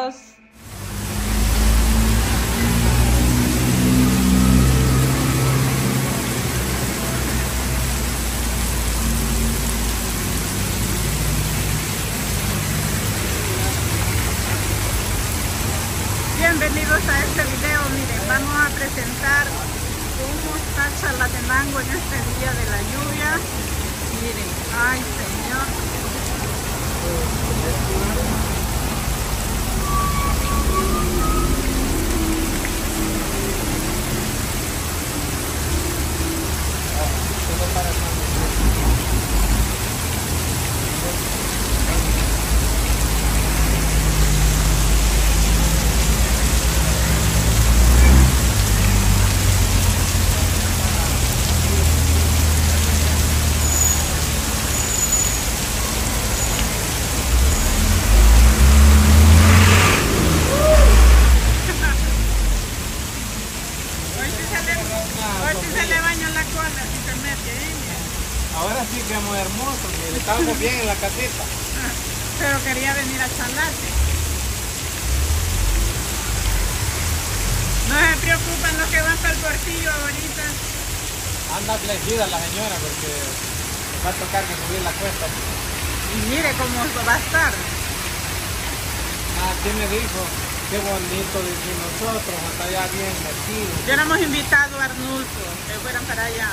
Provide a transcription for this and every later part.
Bienvenidos. Bienvenidos a este video. Miren, vamos a presentar cómo está Chalatenango en este día de la lluvia. Miren, ay señor. Ahora sí quedamos hermosos, mire, estábamos bien en la casita. Pero quería venir a charlarte. No se preocupan los que van para el portillo ahorita. Anda afligida la señora porque va a tocar que subir la cuesta. Y mire cómo va a estar. Ah, ¿quién me dijo? Qué bonito decir nosotros, hasta allá bien metidos. Ya hemos invitado a Arnulfo, que fueran para allá.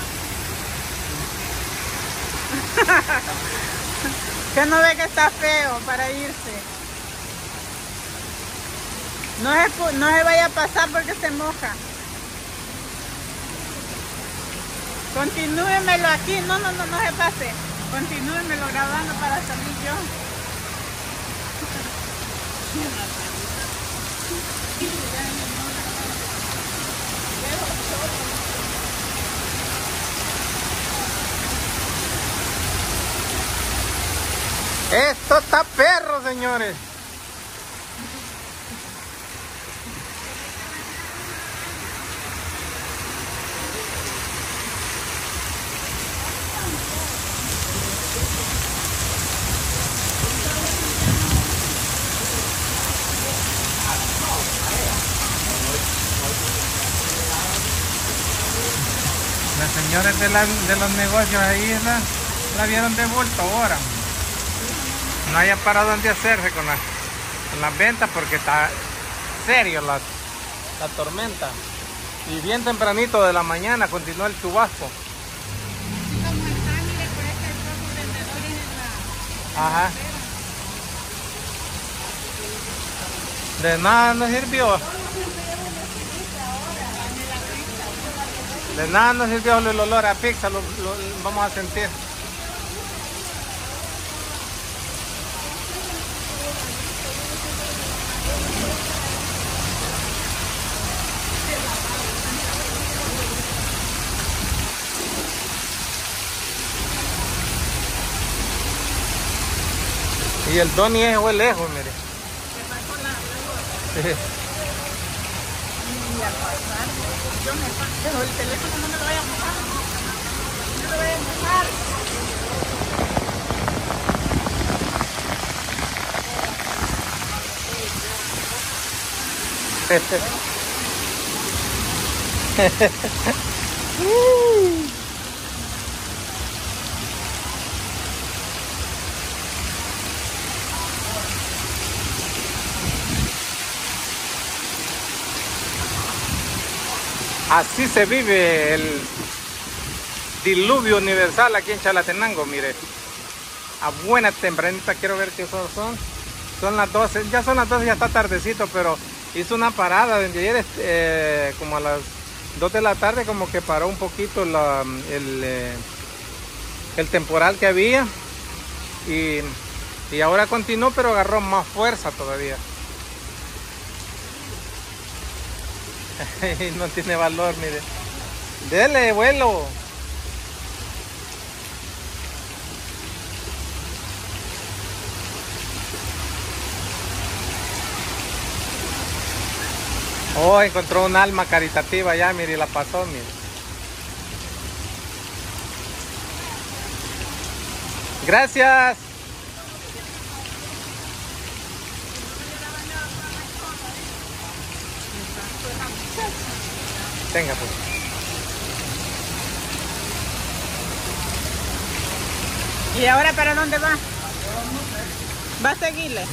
Que no ve que está feo para irse. No se vaya a pasar porque se moja. Continúemelo aquí. No se pase. Continúemelo grabando para salir yo. Esto está perro, señores. Las señores de los negocios ahí la vieron de bulto ahora. No haya para dónde hacerse con las ventas porque está serio la tormenta. Y bien tempranito de la mañana continúa el chubasco. Ajá. De nada nos sirvió. De nada nos sirvió el olor a pizza, lo vamos a sentir. Y el Donny es lejos, mire. Sí. Y al pasar, yo me paso el teléfono, no me lo vaya a mojar. No lo vaya a mojar. Así se vive el diluvio universal aquí en Chalatenango, mire. A buena tempranita, quiero ver qué son. Son las 12, ya son las 12, ya está tardecito, pero hizo una parada desde ayer, como a las 2 de la tarde, como que paró un poquito el temporal que había. Y ahora continuó, pero agarró más fuerza todavía. No tiene valor, mire. Dele, vuelo. Oh, encontró un alma caritativa ya, mire, la pasó, mire. Gracias. muchacho. Tenga pues. ¿Y ahora para dónde va? ¿Va a seguirle?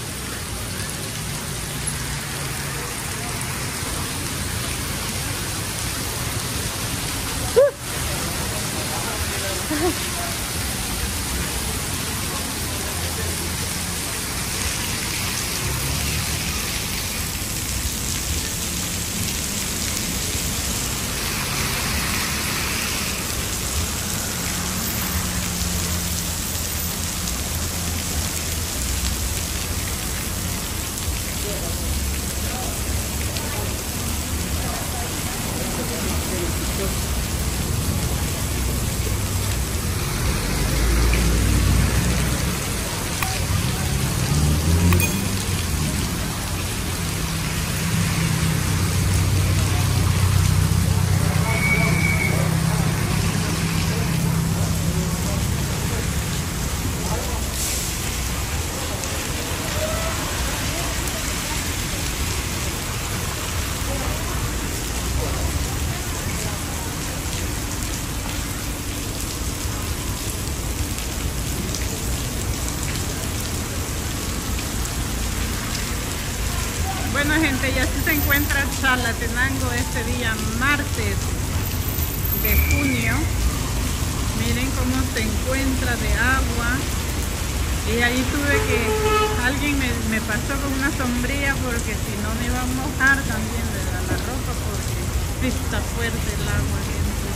Bueno gente, y así se encuentra Chalatenango este día martes de junio. Miren cómo se encuentra de agua. Y ahí tuve que, alguien me pasó con una sombrilla porque si no me iba a mojar también de la ropa porque está fuerte el agua, gente.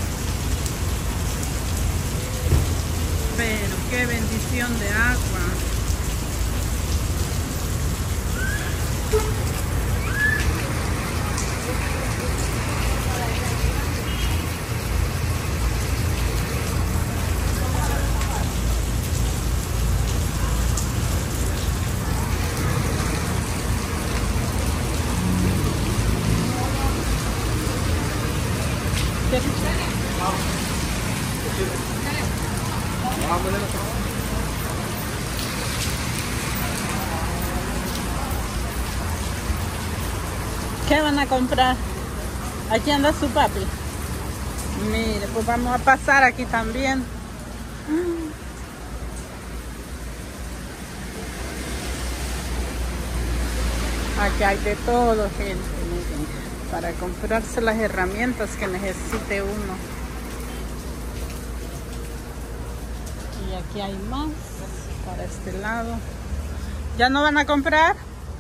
Pero qué bendición de agua. ¿Qué van a comprar? Aquí anda su papi. Mire, pues vamos a pasar aquí también. Aquí hay de todo, gente, miren, para comprarse las herramientas que necesite uno. Y aquí hay más para este lado. ¿Ya no van a comprar?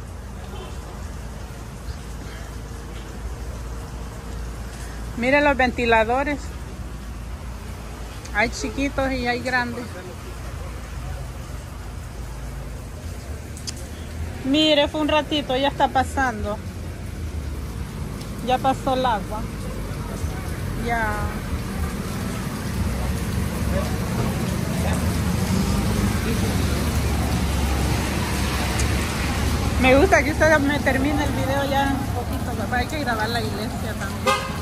Miren los ventiladores. Hay chiquitos y hay grandes. Mire, fue un ratito, ya está pasando. Ya pasó el agua. Ya. Me gusta que usted me termine el video ya un poquito. Hay que grabar la iglesia también.